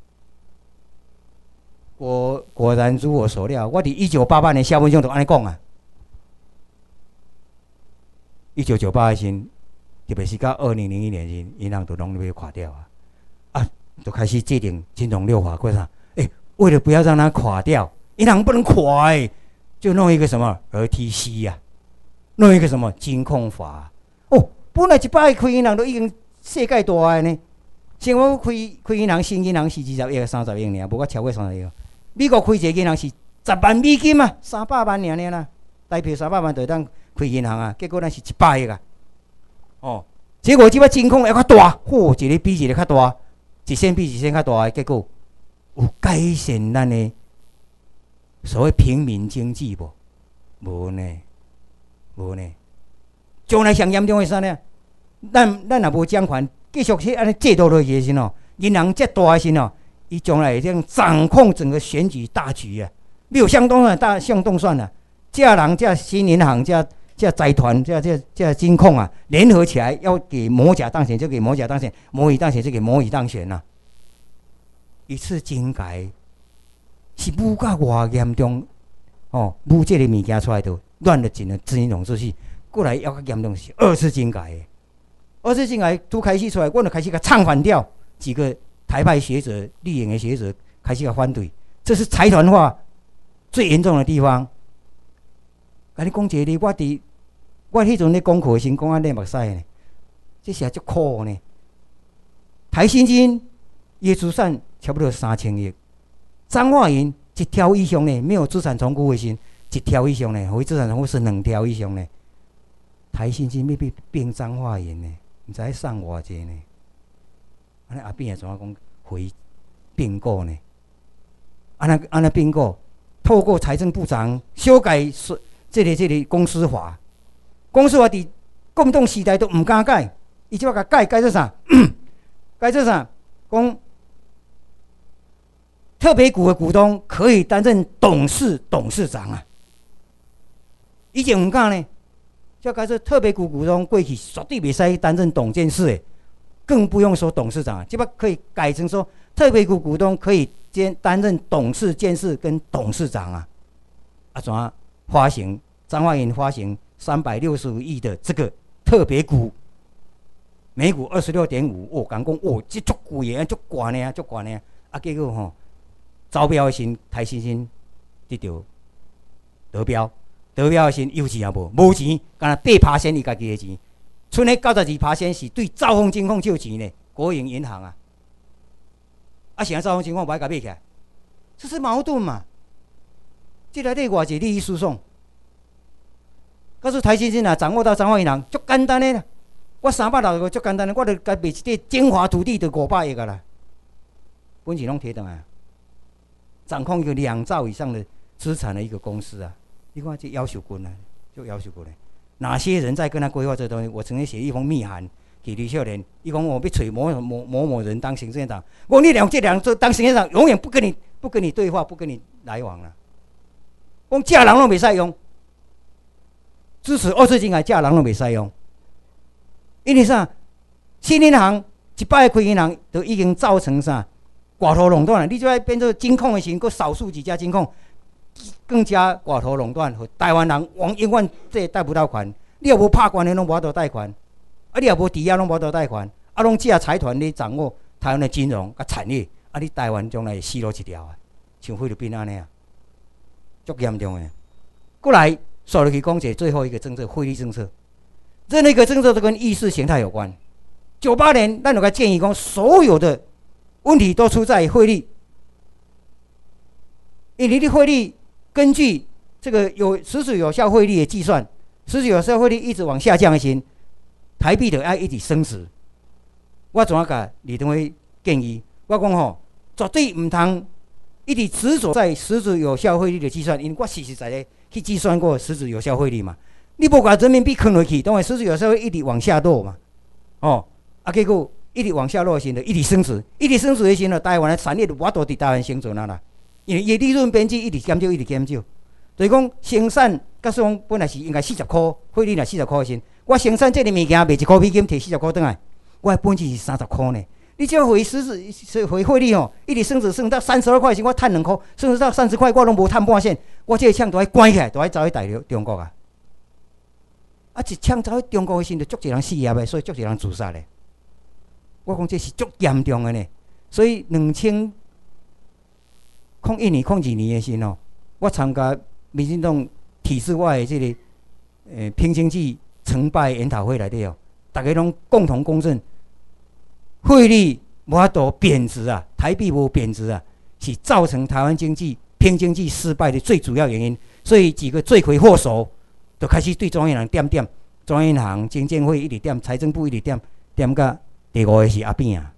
果然如我所料，我伫1988年写文章就安尼讲啊。1998时，特别是到2001年时，银行就拢要垮掉啊，就开始制定金融6法，为啥？为了不要让它垮掉，银行不能垮就弄一个什么 RTC 呀、弄一个什么金控法本来100个开银行都已经世界大呢，像我开银行新银行是20亿、30亿尔，无我超过30亿。 美国开一个银行是10万美金啊，300万尔啦，台币300万就当开银行啊，结果咱是100亿啊。哦，结果即摆金控还较大，嚯，一个比一个较大，一线比一线较大的结果，有改善咱的所谓平民经济无？无呢，无呢。将来上严重的啥呢？咱若无奖款，继续去安尼制度落去的时候，银行这大的时候，伊将来会这样掌控整个选举大局啊！没有向动算，大向动算啊！这人、这新银行、这财团、这金控啊，联合起来要给某甲当选，就给某甲当选；某乙当选就给某乙当选啊！一次整改是污到偌严重哦，污这个物件出来就乱了整个金融秩序。过来要较严重是2次整改的，二次整改拄开始出来，我就开始甲唱反调，几个台派学者、绿营的学者开始甲反对，这是财团化最严重的地方。甲你讲一个，我迄阵咧讲课时讲啊，流目屎呢，这是足苦呢。台新金业资产差不多3000亿，彰化银1条以上呢，没有资产重估的时，1条以上呢，非资产重估是2条以上呢。台新金要变彰化银呢，毋知送偌济呢？安尼阿扁也怎啊讲回并购呢？安尼并购，透过财政部长修改这个公司法，公司法伫国民党时代都毋敢改，伊即摆改做啥？改做啥？讲特别股的股东可以担任董事长啊！以前毋敢呢。就改成特别股股东过去绝对袂使担任董监事的，更不用说董事长。这把可以改成说，特别股股东可以担任董事、监事跟董事长啊。怎发行彰化银发行365亿的这个特别股，每股26.5，我讲这足贵的，足悬的，足悬的。结果招标的时台新金得到得标。得标的时有钱也无钱，干那8%伊家己的钱，剩下92%是对兆丰金控借钱呢，国营银行啊。现在兆丰金控不爱甲买起来，这是矛盾嘛？这内底偌济利益输送，告诉台新金啊，掌握到彰化银行，足简单的啦。我360个足简单的，我著甲卖一块精华土地，就500亿个啦，本钱拢摕倒来，掌控一个2兆以上的资产的一个公司啊。你看这要求军啊，就要求军嘞。哪些人在跟他规划这东西？我曾经写一封密函给李秀莲，伊讲我要找某人当行政院长。我说你这两个当行政院长，永远不跟你对话，不跟你来往了。讲假人都袂使用，支持2次整改假人都袂使用。因为啥？新银行100个开银行，都已经造成啥？寡头垄断了。你就要变做金控的时候，少数几家金控。更加寡头垄断，台湾人永远这贷不到款，你也无拍关的拢无法度贷款，你也无抵押拢无法度贷款，拢这财团咧掌握台湾的金融甲产业，你台湾将来死路一条啊，像菲律宾安尼啊，足严重的。过来说落去讲最后一个政策，汇率政策，任何一个政策都跟意识形态有关。98年，咱有个建议讲，所有的问题都出在汇率，因为你的汇率。根据这个实质有效汇率的计算，实质有效汇率一直往下降的时候，台币就要一直升值。我怎啊甲李登辉建议？我讲绝对唔通一直执着在实质有效汇率的计算，因为我实在咧去计算过实质有效汇率嘛。你不把人民币坑回去，当然实质有效汇率一直往下落嘛。结果一直往下落的时候，一直升值，一直升值的时候，台湾的产业就无法度伫台湾生存啦。因为伊利润边际一直减少，就是讲生产，假设讲本来是应该40块，汇率若40块先，我生产这个物件卖1块美金，摕40块转来，我的本钱是30块呢。你只要回汇率一直升值升到32块时，我赚2块，升值到30块，我拢无赚半线，我这个厂都要关起来，都要走去大陆中国啊。一枪走去中国的时，就足侪人失业的，所以足侪人自杀的。我讲这是足严重的呢，所以2001年、02年的时候，我参加民进党体制外的这个拼经济成败研讨会内底大家拢共同公认，汇率无法度贬值啊，台币无贬值啊，是造成台湾经济拼经济失败的最主要原因。所以几个罪魁祸首就开始对中央银行点，中央银行、经监会一直点，财政部一直点到第5个是阿扁啊。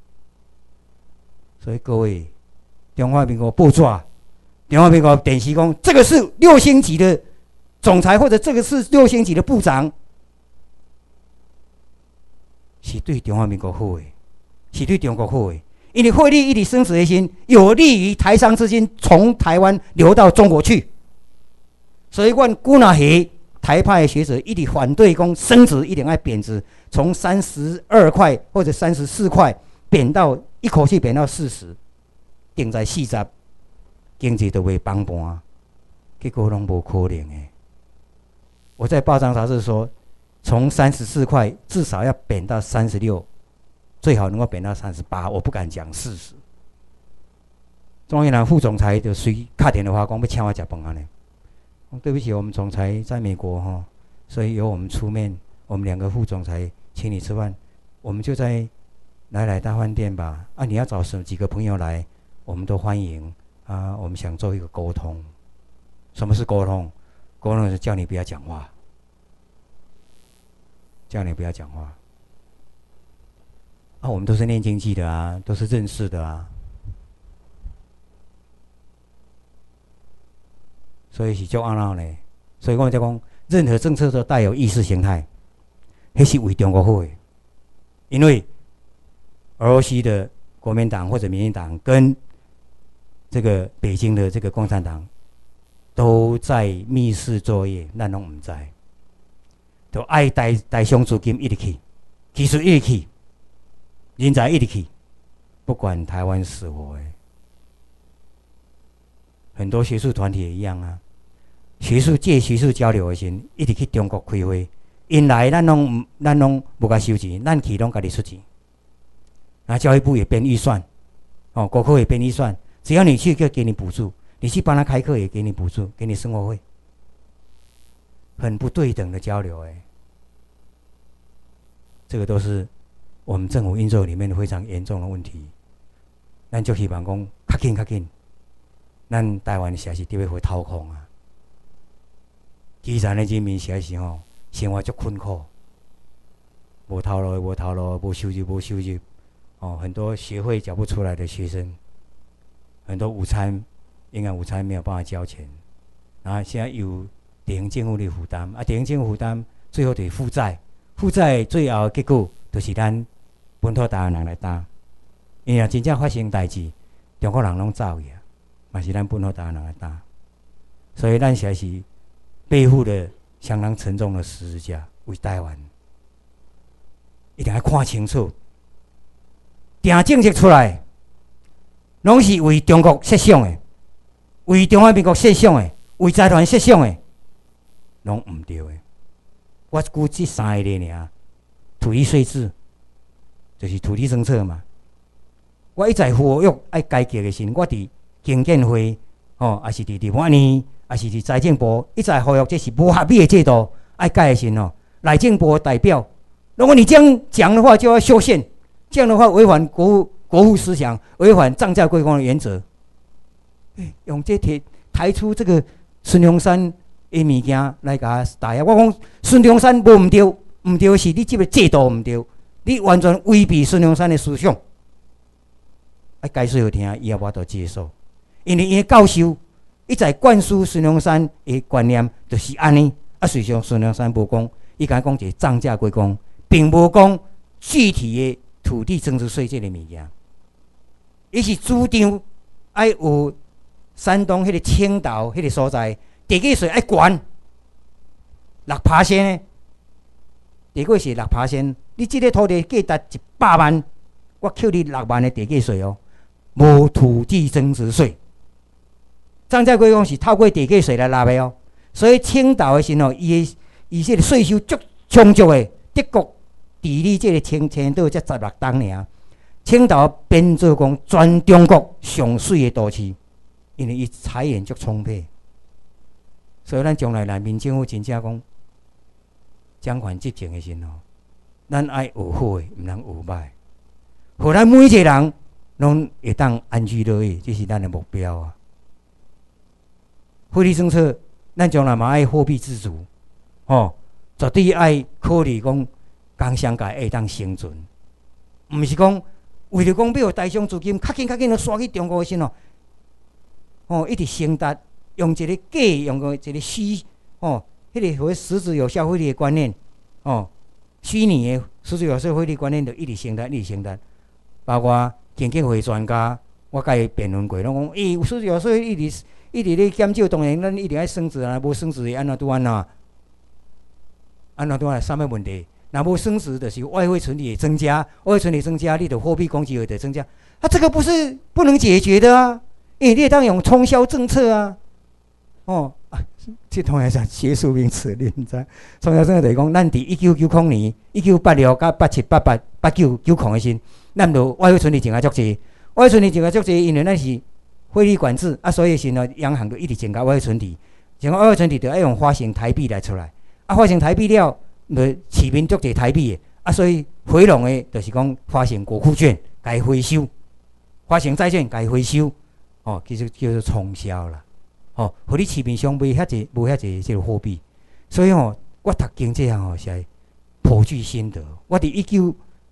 所以各位，中华民国报纸、中华民国电视讲，这个是6星级的总裁，或者这个是6星级的部长，是对中华民国好的，是对中国好的。因为汇率一直升值的心，有利于台商资金从台湾流到中国去。所以，阮古那些台派的学者一直反对讲升值一定要贬值，从32块或者34块贬到一口气贬到40，定在40，经济都会崩盘，结果拢无可能的。我在报章杂志说，从34块至少要贬到36，最好能够贬到38，我不敢讲40。中央银行副总裁就随打电话讲要请我吃饭呢。对不起，我们总裁在美国哈，所以由我们出面，我们2个副总裁请你吃饭，我们就在来大饭店吧。啊，你要找几个朋友来，我们都欢迎啊。我们想做一个沟通。什么是沟通？沟通是叫你不要讲话，叫你不要讲话。啊，我们都是念经济的啊，都是认识的啊。所以是足安闹呢，所以我才讲，任何政策都带有意识形态，那是为中国好的。因为俄罗斯的国民党或者民进党跟这个北京的这个共产党都在密室作业，咱拢唔知，都爱大商资金一直去，技术一直去，人才一直去，不管台湾死活的。很多学术团体也一样啊。学术交流的时候，一直去中国开会，因来咱拢无甲收钱，咱去拢家己出钱。那教育部也编预算，国科也编预算，只要你去就给你补助，你去帮他开课也给你补助，给你生活费，很不对等的交流这个都是我们政府运作里面非常严重的问题。咱就希望讲较紧，咱台湾实在是特别会掏空啊。基层的人民实在是生活足困苦，无头路，无收入，很多学费缴不出来的学生，很多营养午餐没有办法交钱，然后现在有地方政府的负担，地方政府负担最后得负债最后的结果就是咱本土台湾人来担，因为真正发生代志，中国人拢走去啊，嘛是咱本土台湾人来担，所以咱实在是背负了相当沉重的十字架，为台湾一定要看清楚，定政策出来，拢是为中国设想的，为中华民国设想的，为财团设想的，拢唔对的。我估这3个咧尔，土地税制就是土地政策嘛。我一再呼吁爱改革的时候，我伫经建会也是伫立法院。也是伫财政部一再呼吁，这是不合理的制度，爱改的时候，内政部的代表，如果你这样讲的话，就要修宪，这样的话违反国父思想，违反涨价归公的原则。用这抬出这个孙中山的物件来甲打压，我讲孙中山无唔对，唔对是你这个制度唔对，你完全违背孙中山的思想。解释好听，伊也无法度接受，因为伊教授。一再灌输孙中山的观念，就是安尼。实际上孙中山无讲，伊甲讲一个涨价归公，并无讲具体的土地增值税这个物件。伊是主张爱有山东迄个青岛迄个所在，地价税爱悬6%呢。地价税6%，你这个土地价值100万，我扣你6万的地价税无土地增值税。涨价归公是透过地价税来纳的所以青岛的时候，伊这个税收足充足的。德国地理这个青岛才16栋尔，青岛变做讲全中国上水的都市，因为伊财源足充沛，所以咱将来人民政府真正讲掌权执政的时候，咱爱学好的，唔通学歹，互咱每一个人拢会当安居乐业，这是咱的目标啊。 汇率政策，咱将来嘛爱货币自主，绝对爱考虑讲工商界会当生存，毋是讲为了讲要大商资金较紧就刷去中国的身一直升达，用一个假，用个一个虚，迄个实质有效汇率的观念，虚拟的实质有效汇率观念就一直升达，一直升达，包括经济学专家，我甲伊辩论过，拢讲，有实质有效汇率一直咧减少，当然咱一定爱升值啊，无升值会安怎拄安怎？安怎拄安？三个问题。若无升值，就是外汇存底增加，外汇存底增加，你的货币供给也得增加。这个不能解决的啊，因为你当用冲销政策啊。这通常是学术名词，你毋知？冲销政策就是讲，咱伫1990年、1986、87、88、89、90的时，咱就外汇存底增加足济，外汇存底增加足济，因为咱是汇率管制啊，所以是呢，央行就一直增加外汇存底，增加外汇存底就要用发行台币来出来，发行台币了。市民足侪台币的，所以回笼的，就是讲发行国库券，该回收；发行债券，该回收。其实叫做冲销啦。互你市面上无遐济这个货币，所以我读经济是颇具心得。我伫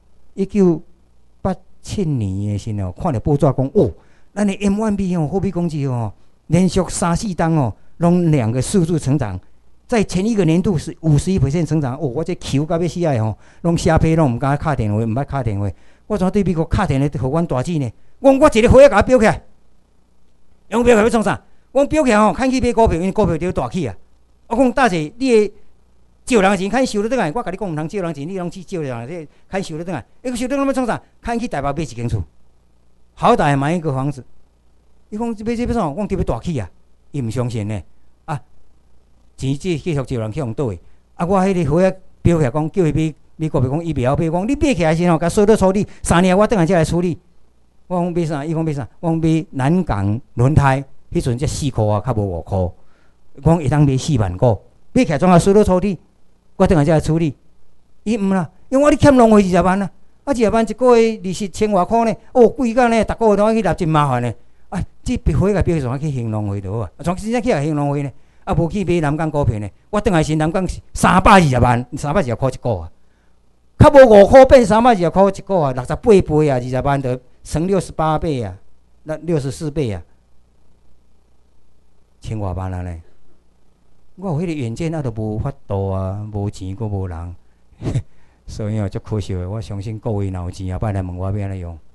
1987年的时候，看到报纸讲，咱的 M1B 货币供给连续3、4档拢2个数字成长。在前一个年度是51% 成长，我这 Q 到要死啊！拢写批拢毋敢敲电话，毋捌敲电话。我怎对美国敲电话互阮大姐呢？我一个火甲标起来，用标起来要创啥？我标起来看去买股票，因为股票就大起啊！我讲大姐，你的借人钱看收了倒来，我甲你讲毋通借人钱，你拢去借人这看收了倒来，个收了倒来要创啥？看去台北买一间厝，好歹买一个房子。伊讲买这要创？我讲特别大起啊！伊毋相信呢。钱继续借人去用倒的，我迄个伙仔标起来讲，叫伊买股票，讲伊袂晓买，讲你买起来时甲所有处理，3年我等下才来处理。我讲买啥？伊讲买啥？我讲买南港轮胎，迄阵才4块啊，较无5块。讲会当买4万股，买起来总要所有处理，我等下才来处理。伊毋啦，因为我咧欠农费20万啊，20万一个月利息1000外块呢，贵甲呢，逐个月都要去纳，真麻烦呢。这伙仔标上去还农费就好啊，从真正去还农费呢。无去买南港股票呢？我等下是南港320万，320块一股啊，较无5块变320块一股啊，68倍啊，20万就乘68倍啊，那64倍啊，1000外万啊呢。我有迄个远见，都无法度啊，无钱阁无人，所以足可惜的。我相信各位若有钱，后摆来问我要安怎用。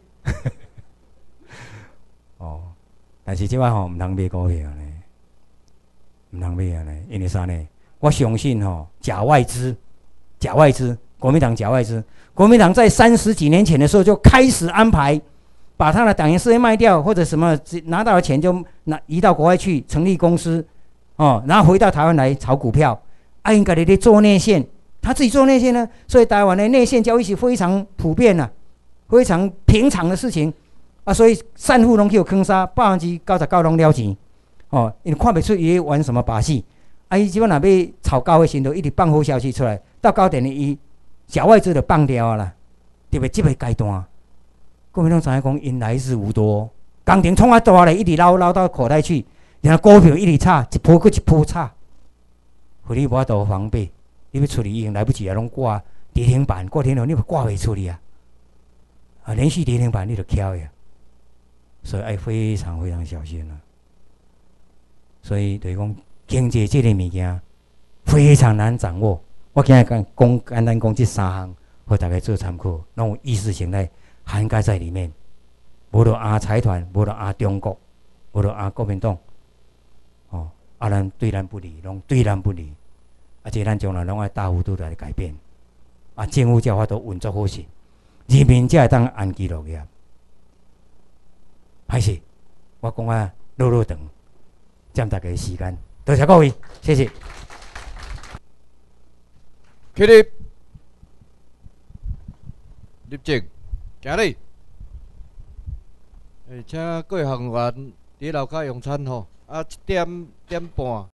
但是即摆毋通买股票呢。毋通买安尼，因为啥呢？我相信假外资，国民党假外资，国民党在30几年前的时候就开始安排，把他的党员事业卖掉，或者什么拿到的钱就移到国外去成立公司，然后回到台湾来炒股票，应该在做内线，他自己做内线呢，所以台湾的内线交易是非常普遍啊，非常平常的事情所以散户拢去有坑杀，99%拢了钱。因为看不出伊玩什么把戏，伊即摆若要炒高的时候，一直放好消息出来，到高点伊小外资就放掉啦。特别这个阶段，国民党知影讲因来日无多，工程创大咧，一直捞到口袋去，然后股票一直炒，一波一波炒，互你无法度防备，你要处理已经来不及啊，拢挂跌停板，挂停了你挂袂出去啊，连续跌停板你就翘呀，所以要非常非常小心啊。所以就是讲，经济这个物件非常难掌握。我今日简单讲这3项，互大家做参考，拢有意识形态涵盖在里面。无就财团，无就中国，无就国民党，咱对咱不利，拢对咱不利。这咱将来拢要大幅度来改变。政府才有法度运作好势，人民才会当安居乐业。歹势，我讲落长。占大家的时间，多谢各位，谢谢。 起立，立正，行礼。请各位学员伫楼骹用餐吼，1点半。